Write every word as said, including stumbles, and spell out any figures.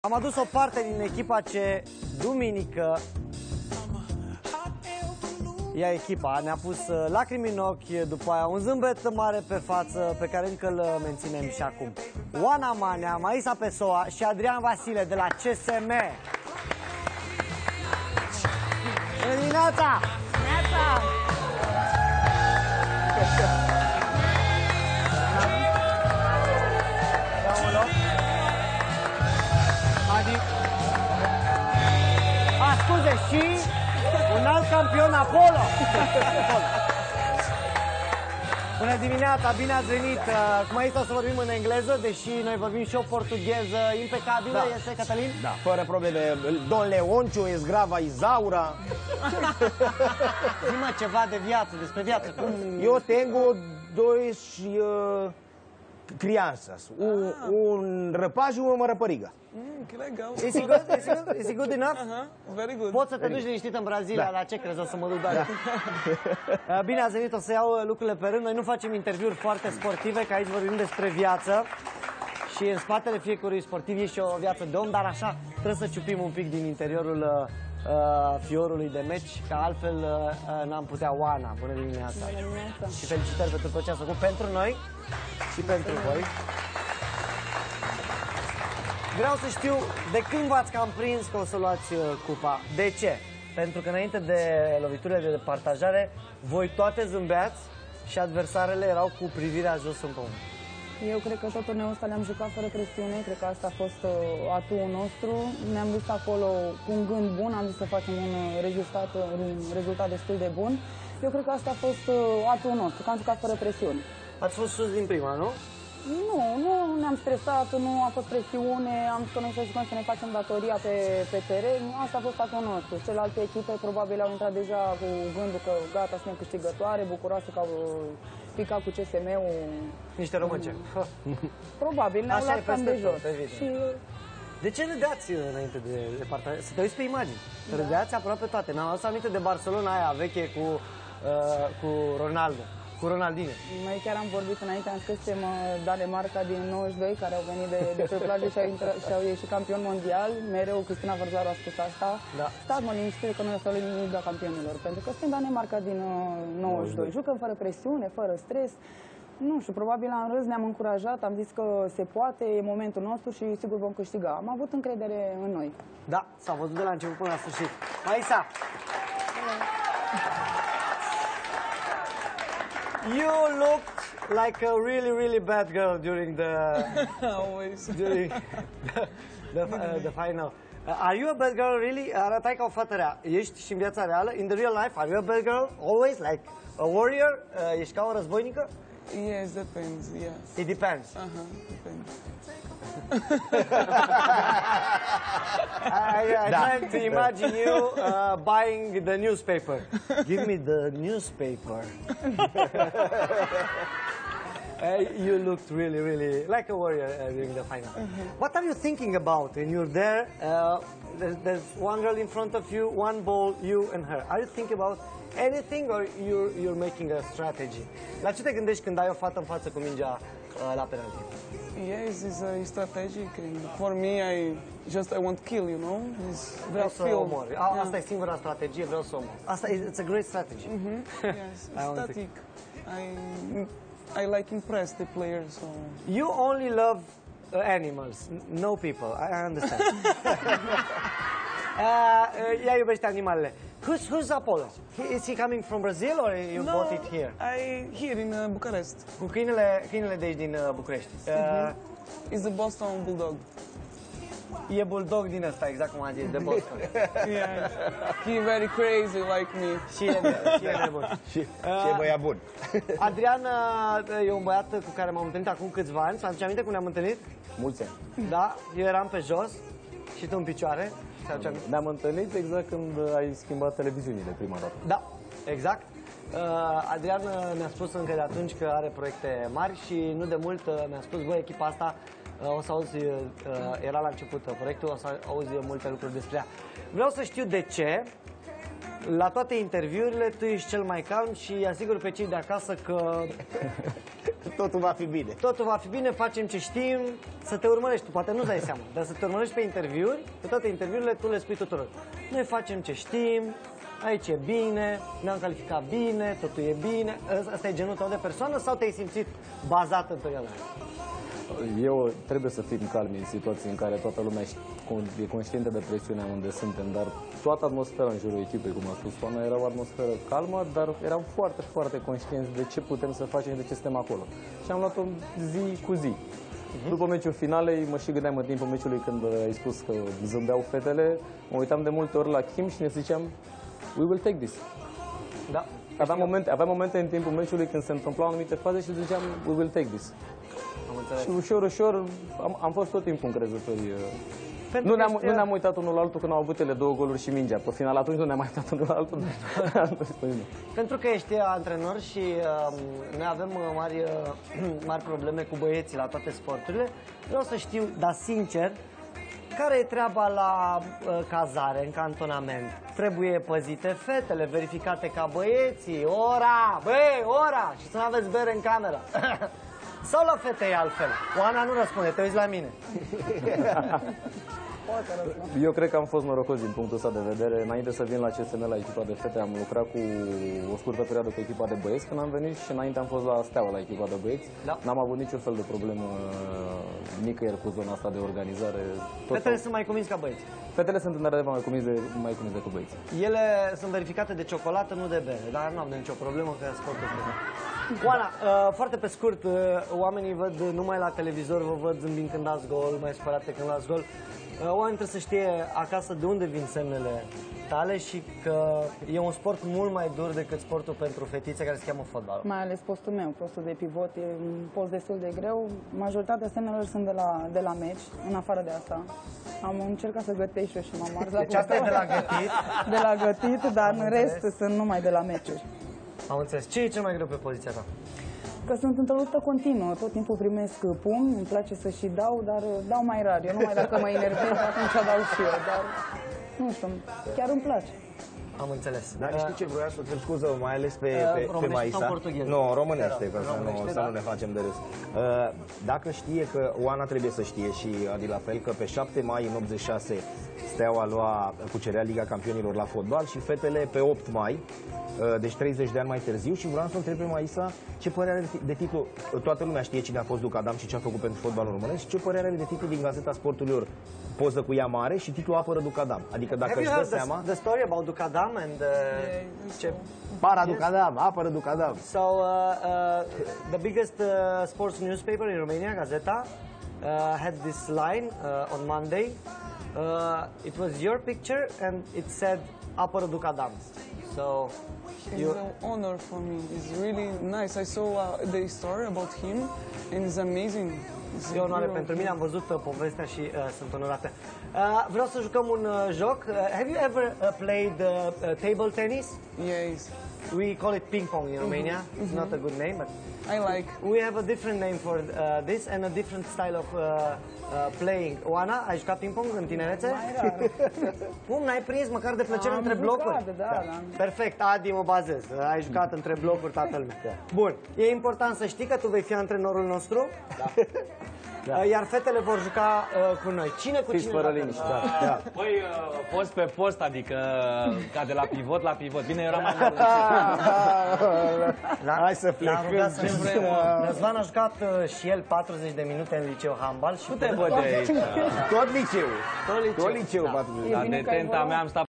Am adus o parte din echipa ce duminică ia echipa, ne-a pus lacrimi în ochi, după aia un zâmbet mare pe față pe care încă îl menținem și acum. Oana Manea, Maisa Pessoa și Adrian Vasile de la C S M. Bună dimineața! Neața! Adi. A, scuze, și un alt campion, Apollo. Bună dimineața, bine ați venit. Cum aici o să vorbim în engleză, deși noi vorbim și o portugheză impecabilă, da. Este, Cătălin? Da, fără probleme. Don Leonciu, Esgrava Isaura. Zi-mă ceva de viață, despre viață. Cum... Eu tengo dois uh, crianças. Un, ah. un rapaz și o răpărică. Mm, que legal. Is he good? Is he good? Is he good enough? Uh-huh. Very good. Poți să te duci liniștit în Brazilia, da. La ce crezi? O să mă duc doar. Da. Bine ați venit, o să iau lucrurile pe rând. Noi nu facem interviuri foarte sportive, că aici vorbim despre viață. Și în spatele fiecărui sportiv e și o viață de om, dar așa trebuie să ciupim un pic din interiorul uh, fiorului de meci, că altfel uh, n-am putea. Oana, bună dimineața. Bună dimineața. Și felicitări pentru tot ce ați făcut pentru noi și pentru voi. Vreau să știu de când v-ați cam prins că o să luați uh, cupa. De ce? Pentru că înainte de loviturile de departajare, voi toate zâmbeați și adversarele erau cu privirea jos în pământ. Eu cred că tot turneul ăsta le-am jucat fără presiune, cred că asta a fost uh, atuul nostru. Ne-am dus acolo cu un gând bun, am zis să facem un rezultat, un rezultat destul de bun. Eu cred că asta a fost uh, atuul nostru, că am jucat fără presiune. Ați fost sus din prima, nu? Nu, nu ne-am stresat, nu a fost presiune, am zis că noi să jucăm să ne facem datoria pe, pe teren, asta a fost atul nostru. Celelalte echipe probabil au intrat deja cu gândul că gata, suntem câștigătoare, bucuroase că au picat cu C S M-ul. Niște românce. Probabil, ne-au luat cam de jos. Și... De ce râdeați înainte de departajare? Să te uiți pe imagini. Da. Râdeați aproape toate. Mi-am adus aminte de Barcelona aia veche cu, uh, cu Ronaldo. Cu Ronaldinho. Noi chiar am vorbit înainte, am scris că suntem Danemarca din nouăzeci și doi, care au venit de, de pe plajă și au, intra, și au ieșit campion mondial. Mereu Cristina Vărzaru a spus asta. Da. Stați mă liniștit că noi o să luăm Liga Campionilor, pentru că suntem Danemarca din uh, nouăzeci și doi. Jucăm fără presiune, fără stres. Nu știu, probabil am râs, ne-am încurajat, am zis că se poate, e momentul nostru și sigur vom câștiga. Am avut încredere în noi. Da, s-a văzut de la început până la sfârșit. Maisa! You looked like a really, really bad girl during the Always. during the, the, uh, the final. Uh, are you a bad girl, really? Arătai ca o fată rea. Ești și în viața reală? In the real life, are you a bad girl? Always, like a warrior? Uh, ești ca o războinică? Yes, depends, yes. It depends. Uh-huh, depends. I, I da. Trying to imagine you uh, buying the newspaper. Give me the newspaper. uh, you looked really, really like a warrior uh, during the final. Mm-hmm. What are you thinking about when you're there? Uh, there's, there's one girl in front of you, one ball, you and her. Are you thinking about anything or you're, you're making a strategy? La ce te gândești când ai o fată în față cu mingea uh, la penalty? Yes, it's uh, strategic, and for me, I just I want kill, you know. It's, vreau I să feel, omor. yeah. Asta e singura strategie, vreau să omor. Asta e, it's a great strategy. Mm-hmm. Yes, static. I I like impress the players. So. You only love uh, animals, no people. I, I understand. uh, ea iubește animalele. Who's who's Apollo? He, is he coming from Brazil or you no, bought it here? I here in uh, Bucharest. Cu câinele, câinele de aici din uh, București. Uh, mm-hmm. It's the Boston Bulldog. E bulldog din ăsta, exact cum a zis, de Boston. Yeah. He very crazy like me. Și e, și e nebun. Și, uh, și e băiat bun. Adrian uh, e un băiat cu care m-am întâlnit acum câțiva ani. Ți-aduce aminte cum ne-am întâlnit? Mulți ani. Da, eu eram pe jos și tu în picioare. Ne-am întâlnit exact când ai schimbat televiziunile prima dată. Da, exact. Uh, Adrian ne-a spus încă de atunci că are proiecte mari și nu de mult uh, mi-a spus, băi, echipa asta uh, o să auzi, uh, era la început uh, proiectul, o să auzi multe lucruri despre ea. Vreau să știu de ce la toate interviurile tu ești cel mai calm și asigur pe cei de acasă că totul va fi bine. Totul va fi bine, facem ce știm, să te urmărești. Tu poate nu-ți dai seama, dar să te urmărești pe interviuri, pe toate interviurile tu le spui tuturor. Noi facem ce știm, aici e bine, ne-am calificat bine, totul e bine. Asta e genul tău de persoană sau te-ai simțit bazat întotdeauna? Eu trebuie să fim calmi în situații în care toată lumea e conștientă de presiunea unde suntem, dar toată atmosfera în jurul echipei, cum a spus Oana, era o atmosferă calmă, dar eram foarte, foarte conștienți de ce putem să facem și de ce suntem acolo. Și am luat-o zi cu zi. Uh-huh. După meciul finalei, mă și gândeam în timpul meciului când ai spus că zâmbeau fetele, mă uitam de multe ori la Kim și ne ziceam, we will take this. Da. Aveam momente, aveam momente în timpul meciului când se întâmplau anumite faze și ziceam, we will take this. Și ușor, ușor, am, am fost tot timpul încrezători. Nu ne-am nu ne-am uitat unul la altul când au avut ele două goluri și mingea. Pe final atunci nu ne-am mai uitat unul la altul. Pentru că ești antrenor și uh, noi avem uh, mari, uh, mari probleme cu băieții la toate sporturile, vreau să știu, dar sincer, care e treaba la uh, cazare, în cantonament? Trebuie păzite fetele, verificate ca băieții, ora, băi, ora, și să nu aveți bere în cameră. Sau la fete e altfel? Oana nu răspunde, te uiți la mine. Eu cred că am fost norocos din punctul ăsta de vedere. Înainte să vin la C S M la echipa de fete, am lucrat cu o scurtă perioadă cu echipa de băieți când am venit și înainte am fost la Steaua la echipa de băieți. Da. N-am avut niciun fel de problemă nicăieri cu zona asta de organizare. Tot Fetele sau... sunt mai convins ca băieți. Fetele sunt în mai convins de, mai convins decât băieți. Ele sunt verificate de ciocolată, nu de bere, dar nu am nicio problemă că sportul este. Oana, uh, foarte pe scurt, uh, oamenii văd numai la televizor, vă văd zâmbind când dați gol, mai spărate când dați gol. Uh, oamenii trebuie să știe acasă de unde vin semnele tale și că e un sport mult mai dur decât sportul pentru fetițe care se cheamă fotbal. Mai ales postul meu, postul de pivot, e un post destul de greu. Majoritatea semnelor sunt de la, de la meci, în afară de asta. Am încercat să gătesc și eu și m-am ars la Deci asta e de la gătit? De la gătit, dar în rest sunt numai de la meciuri. Am înțeles. Ce e cel mai greu pe poziția ta? Că sunt într-o luptă continuă, tot timpul primesc pumni, îmi place să și dau, dar dau mai rar. Eu numai dacă mă enervez, atunci dau și eu, dar nu știu, chiar îmi place. Am înțeles. Dar știi ce vreau să te scuză, mai ales pe, uh, pe, pe Maisa? Nu, românește, că să nu, să nu ne facem de râs. Uh, dacă știe că, Oana trebuie să știe și Adi la fel, că pe șapte mai în optzeci și șase Steaua lua, cucerea Liga Campionilor la fotbal și fetele pe opt mai, uh, deci treizeci de ani mai târziu, și vreau să întreb pe Maisa ce părere are de titlu. Toată lumea știe cine a fost Duc Adam și ce a făcut pentru fotbalul românesc și ce părere are de titlu din Gazeta Sporturilor, poză cu ea mare și titlul apără Duc Adam. Adică dacă își dă seama... The, the story about Duc Adam and uh, ce... Para Duc Adam, apără Duc Adam. So uh, uh, the biggest uh, sports newspaper in Romania, Gazeta, uh, had this line uh, on Monday. Uh, it was your picture and it said apără Duc Adam. So it's an honor for me. It's really nice. I saw uh, the story about him and it's amazing. E o onoare pentru mine, am văzut uh, povestea și uh, sunt onorată. Uh, vreau să jucăm un uh, joc. Uh, have you ever uh, played uh, uh, table tennis? Yes. We call it ping pong in Romania. Mm-hmm. It's not a good name, but I like. We have a different name for uh, this and a different style of uh, uh, playing. Oana, ai jucat ping pong în tinerețe? Mai rar. Cum, n-ai prins măcar de plăcere Am între jucat, blocuri? Da, da. Da. Perfect, Adi, mă bazez. Ai jucat între blocuri, toată lumea. Bun, e important să știi că tu vei fi antrenorul nostru. Da. Da. Iar fetele vor juca uh, cu noi. Cine cu Fiți cine? fără liniște. Da. Da. Păi, uh, post pe post, adică ca de la pivot la pivot. Bine, era mai mult. Hai să plecăm. Răzvan a jucat uh, și el patruzeci de minute în liceu handbal și nu te văd de aici. Tot liceu. Tot liceu. Tot liceu. La detenta mea am stat